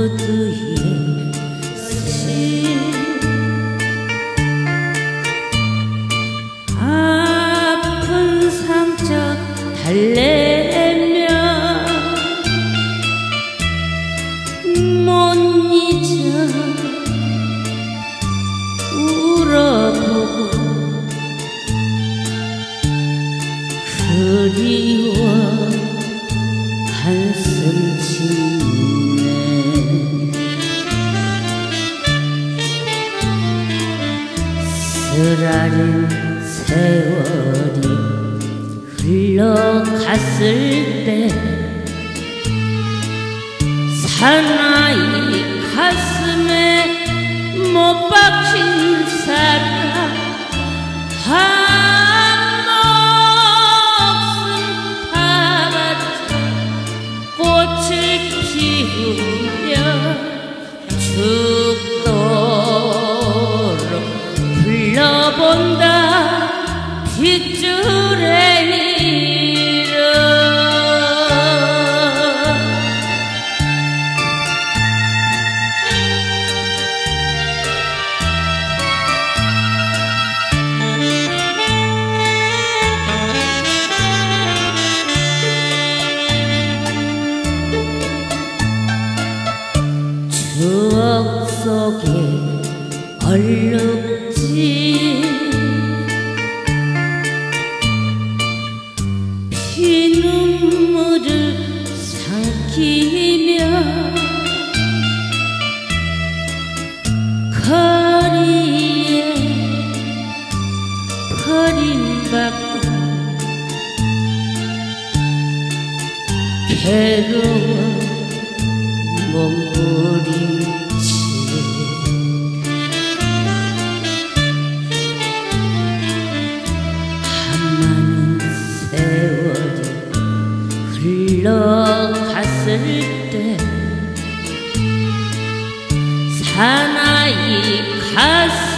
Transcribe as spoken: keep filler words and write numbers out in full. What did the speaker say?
구두에 스친 아픈 상처 달래며 못 잊어 울어보고 그리워 한숨 짓네. 쓰라린 세월이 흘러갔을 때 사나이 가슴에 못 박힌 사람 한 목숨 파봤자 꽃을 피우며 죽도록 불러본다 빗줄의 이름. 추억 속에 얼룩진 피눈물을 삼키며 거리에 버림받고 괴로워 몸부림치 한많은 세월이 흘러갔을 때 사나이 가슴